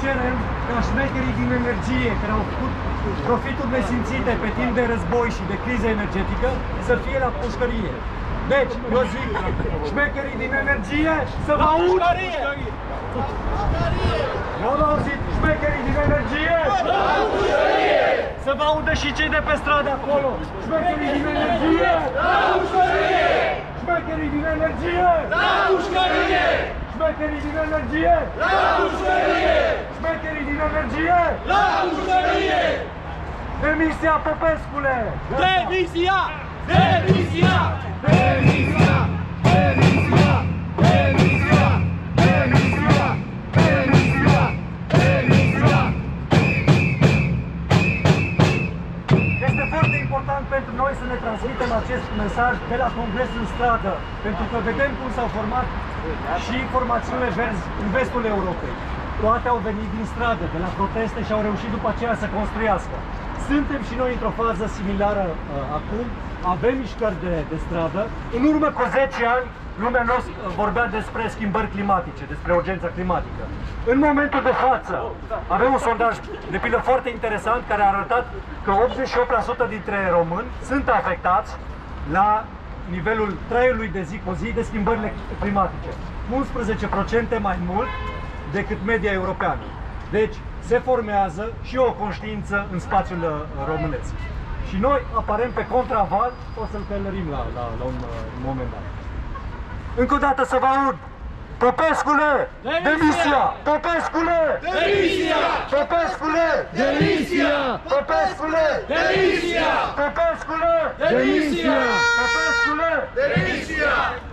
cerem ca șmecherii din energie care au făcut profituri nesimțite pe timp de război și de criză energetică să fie la pușcărie. Deci, eu zic, șmecherii din energie să vă aud! Eu am auzit, șmecherii din energie! Să vă audă și cei de pe stradă acolo! Șmecherii din energie! Șmecherii din energie! Șmecherii din energie! Șmecherii din energie! Demisia, Popescule! Demisia! Demisia! Demisia! Demisia! Demisia! Demisia! Demisia! Demisia! Este foarte important pentru noi să ne transmitem acest mesaj de la Congres în stradă, pentru că vedem cum s-au format și formațiunile verzi în vestul Europei. Toate au venit din stradă, de la proteste și au reușit după aceea să construiască. Suntem și noi într-o fază similară acum, avem mișcări de stradă. În urmă cu 10 ani, lumea nu vorbea despre schimbări climatice, despre urgența climatică. În momentul de față, avem un sondaj, de pildă, foarte interesant, care a arătat că 88% dintre români sunt afectați la nivelul traiului de zi cu zi de schimbările climatice. 11% mai mult decât media europeană. Deci, se formează și o conștiință în spațiul românesc. Și noi aparem pe contraval, o să-l călărim la un moment dat. Încă o dată să vă aud! Popescule! Demisia! Popescule! Demisia! Popescule! Demisia! Popescule! Demisia! Popescule! Demisia! Popescule! Demisia!